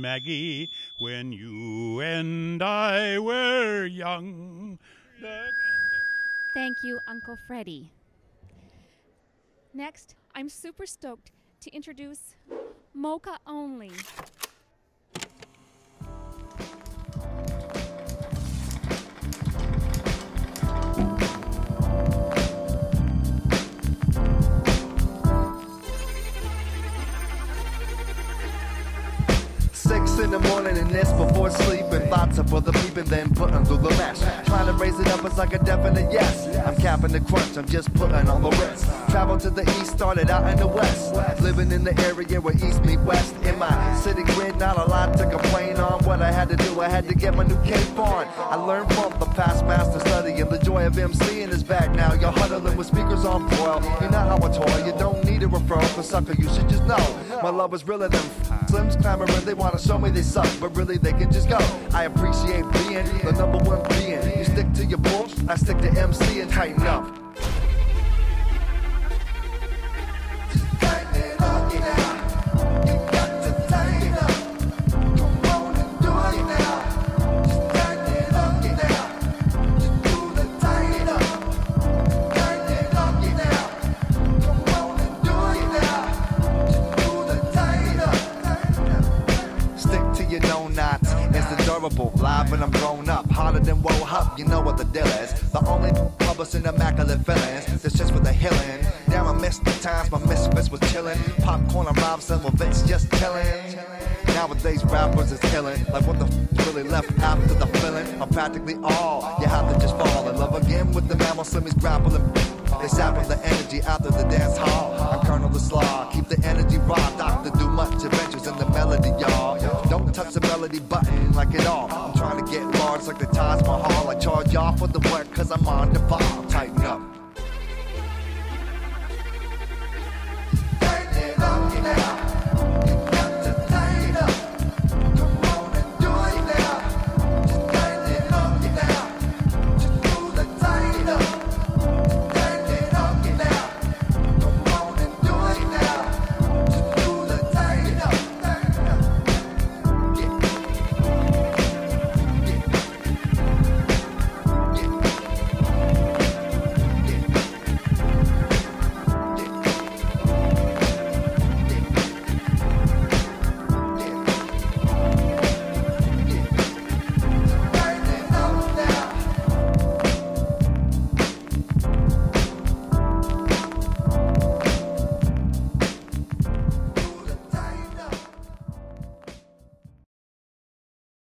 Maggie, when you and I were young. Thank you, Uncle Freddie. Next, I'm super stoked to introduce Moka Only. 6 in the morning and this before sleeping. Thoughts of other people, then putting through the mesh. Trying to raise it up, it's like a definite yes. I'm capping the crunch, I'm just putting on the rest. Travel to the east, started out in the west. Living in the area where east meet west. In my city grid, not a lot to complain on. What I had to do, I had to get my new cape on. I learned from the past master studying. The joy of MCing is back now. You're huddling with speakers on foil. You know how I toil, you don't need a referral for sucker. You should just know, my love is realer than Slims clamoring, they wanna show me they suck, but really they can just go. I appreciate being the number one being. You stick to your bull, I stick to MC and tighten up. Live when I'm grown up, harder than woe up, you know what the deal is. The only publishing immaculate feelings, that's just for the healing. Damn, I missed the times my misfits was chilling. Popcorn and Robson with Vince just killing. Nowadays rappers is killing, like what the really left after the feeling. I'm practically all, you have to just fall in love again with the mammal slimmies grappling. They sap with the energy after the dance hall. I'm Colonel the Slaw, keep the energy raw. Doctor do much adventures in the melody, y'all. Don't touch the melody button like it all. I'm trying to get large like the Taj Mahal. I charge y'all for the work cause I'm on the ball. Tighten up.